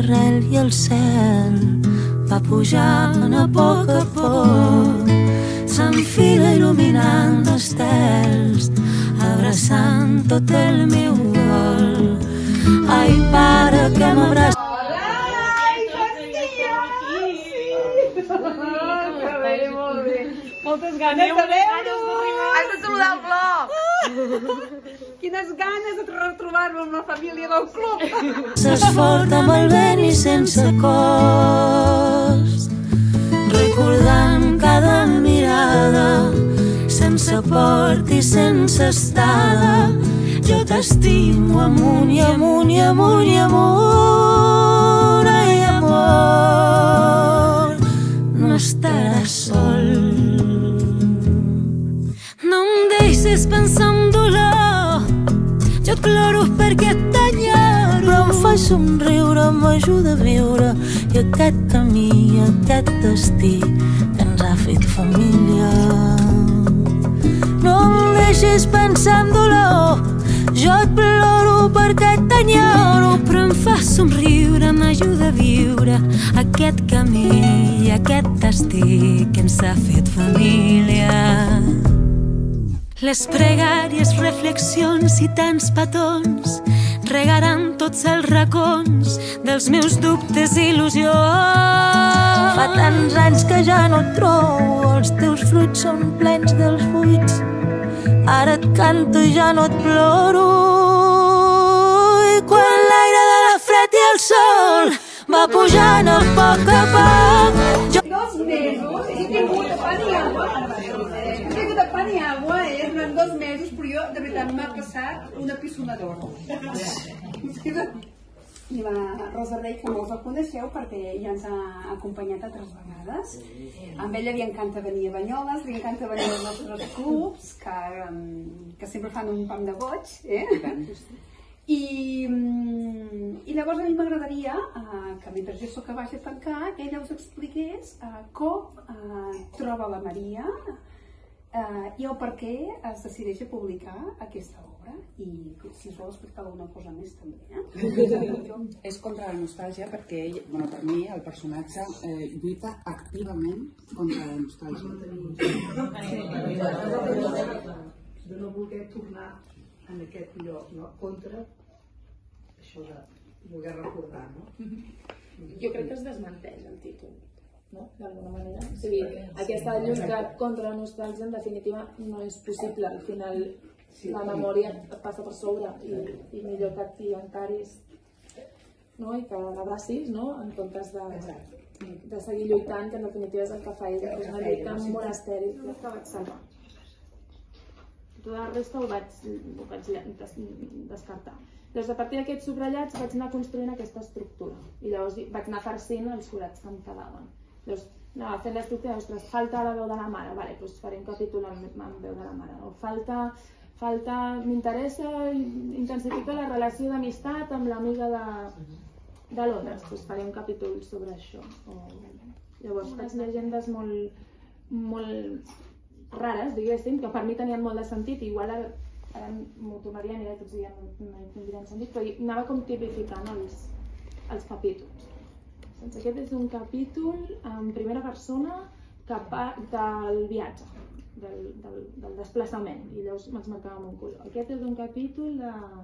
l'arrel i el cel va pujant a poc, s'enfila il·luminant estels, abraçant tot el meu vol. Ai, pare, que m'abraça. Moltes ganes de veure-ho! Has de saludar el blog! Quines ganes de retrobar-me amb la família del club! S'esforta amb el vent i sense cost, recordant cada mirada, sense port i sense estada. Jo t'estimo amunt i amunt i amunt i amunt. Ai, amor, no estaràs sol. No em deixes pensar en dolor, jo et ploro perquè t'enyoro, però em fa somriure, m'ajuda a viure, i aquest camí, aquest destí que ens ha fet família. No em deixis pensar en dolor, jo et ploro perquè t'enyoro, però em fa somriure, m'ajuda a viure aquest camí i aquest destí que ens ha fet família. Les pregàries, reflexions i tants petons regaran tots els racons dels meus dubtes i il·lusions. Fa tants anys que ja no et trobo, els teus fruits són plens dels buits. Ara et canto i ja no et ploro. I quan l'aire de la fred i el sol va pujant a poc, 2 mesos he tingut pa ni agua. He tingut pa ni agua, durant 2 mesos, però jo, de veritat, m'ha passat una pissonadora. I la Rosa Rey, que molts la coneixeu perquè ja ens ha acompanyat altres vegades. A ella li encanta venir a Banyoles, li encanta venir als nostres clubs, que sempre fan un pam de goig. I llavors a mi m'agradaria que mentre jo soc a baix a tancar, ella us expliqués com troba la Maria i el per què es decideix a publicar aquesta obra, i si us vol explicar alguna cosa més també. És contra la nostàlgia perquè ell, per mi, el personatge lluita activament contra la nostàlgia. De no voler tornar en aquest lloc, contra això de voler recordar, no? Jo crec que es desmenteix el títol, d'alguna manera. O sigui, aquesta lluita contra la nostàlgia, en definitiva, no és possible. Al final, la memòria et passa per sobre i millor que t'hi encaris i que l'abracis, en comptes de seguir lluitant, que en definitiva és el que fa ell. És una lluita molt estèril, que vaig salvar. Tota la resta ho vaig descartar. Llavors, a partir d'aquests subratllats vaig anar construint aquesta estructura i llavors vaig anar farcint els forats que em quedaven. Llavors anava fent l'estructura, ostres, falta la veu de la mare, doncs faré un capítol amb veu de la mare. O falta, m'interessa intensificar la relació d'amistat amb l'amiga de Londres, doncs faré un capítol sobre això. Llavors faig llegendes molt rares, diguéssim, que per mi tenien molt de sentit, i igual ara m'ho tornarien i tots ja no tindrien sentit, però anava com tipificant els capítols. Aquest és un capítol en primera persona del viatge, del desplaçament, i llavors me'ls marcava amb un color. Aquest és un capítol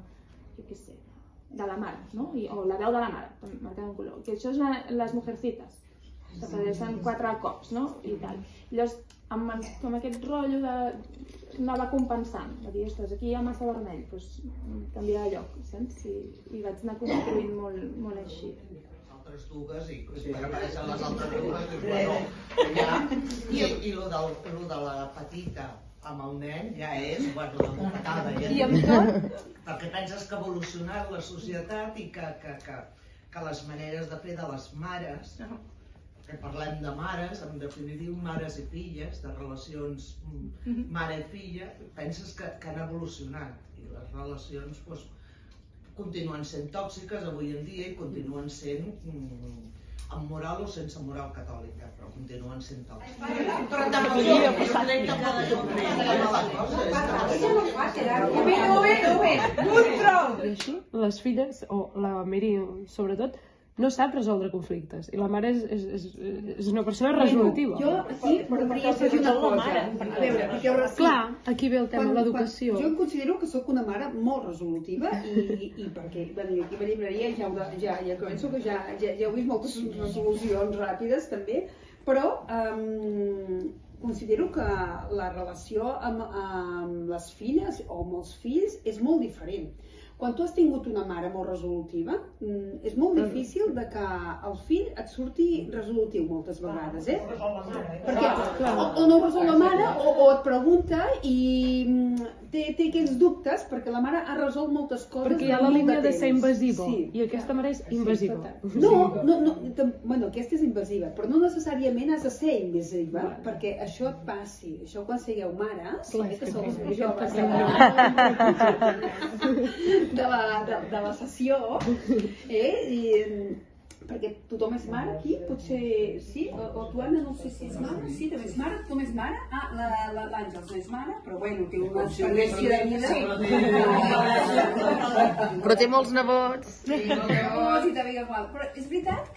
de la mare, o la veu de la mare, marcava un color. Això és les Mujercitas, que apareixen 4 cops, i tal. Llavors, amb aquest rotllo anava compensant, va dir, ostres, aquí hi ha massa vermell, doncs canviar de lloc, saps? I vaig anar construint molt així. Altres dues, i quan apareixen les altres dues, i el de la petita amb el nen ja és, la bufetada. I amb tot? Perquè penses que ha evolucionat la societat i que les maneres de fer de les mares, que parlem de mares, en definitiu mares i filles, de relacions mare i filla, penses que han evolucionat i les relacions continuen sent tòxiques avui en dia i continuen sent amb moral o sense moral catòlica, però continuen sent tòxiques. Però tampoc Un tronc! I així, les filles, o la Mary sobretot, no sap resoldre conflictes. I la mare és una persona resolutiva. Jo aquí voldria afegir una cosa. A veure, clar, aquí ve el tema de l'educació. Jo em considero que sóc una mare molt resolutiva i perquè aquí a la llibreria ja començo que ja heu vist moltes resolucions ràpides també, però considero que la relació amb les filles o amb els fills és molt diferent. Quan tu has tingut una mare molt resolutiva, és molt difícil que el fill et surti resolutiu moltes vegades, Perquè o no ho resol la mare o et pregunta i té aquells dubtes perquè la mare ha resolt moltes coses. Perquè hi ha la línia de ser invasiva i aquesta mare és invasiva. Bueno, aquesta és invasiva, però no necessàriament has de ser invasiva perquè això et passi. Això quan sigueu mares, que sou les més joves de la sessió, perquè tothom és mare aquí, potser sí, o tu, Anna, no sé si és mare, sí, també és mare, tothom és mare, l'Àngels no és mare, però bueno, té una experiència de vida. Però té molts nebots. Té molts nebots i també igual, però és veritat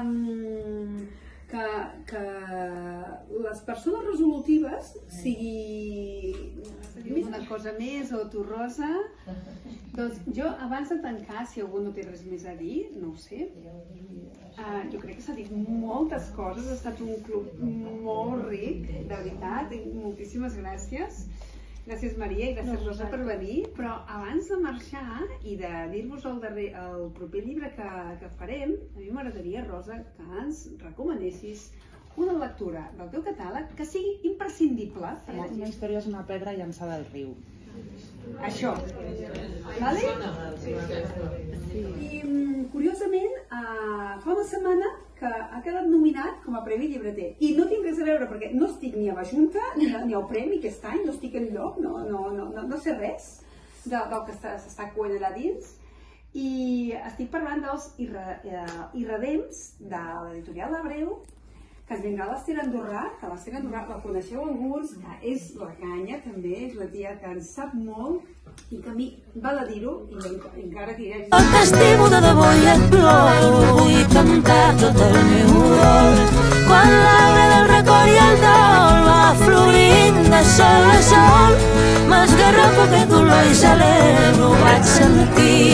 que les persones resolutives, sigui una cosa més o tu, Rosa, doncs jo abans de tancar, si algú no té res més a dir, no ho sé, jo crec que s'ha dit moltes coses, ha estat un club molt ric, de veritat, moltíssimes gràcies. Gràcies, Maria, i gràcies, Rosa, per venir, però abans de marxar i de dir-vos el proper llibre que farem, a mi m'agradaria, Rosa, que ens recomanessis una lectura del teu catàleg que sigui imprescindible. Una història és una pedra llançada al riu. Això. Vale? I, curiosament, fa una setmana que ha quedat nominat com a Premi Llibreter. I no tinc res a veure, perquè no estic ni a la Junta, ni al Premi aquest any, no estic enlloc, no sé res del que s'està coent allà dins. I estic parlant dels Irredems, de l'editorial d'Abreu, que es vindrà l'Ester Andorrà, que l'Ester Andorrà la coneixeu alguns, que és la canya també, és la tia que en sap molt i que a mi val a dir-ho, i encara que hi hagi... T'estimo de debò i et ploro, vull cantar tot el meu dol. Quan l'arbre del record i el dol va florint de sol a sol, m'esgarrafo aquest dolor i celebro, vaig sentir